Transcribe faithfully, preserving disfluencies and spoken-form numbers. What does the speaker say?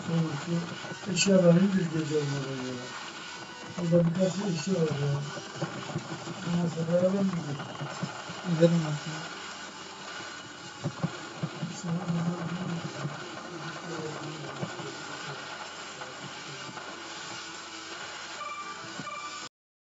Oğlum şu eşyaları indir gece olmadan ya. Burada birkaç eşya var ya. Ondan sonra beraber mi gidiyoruz? Gidelim ben.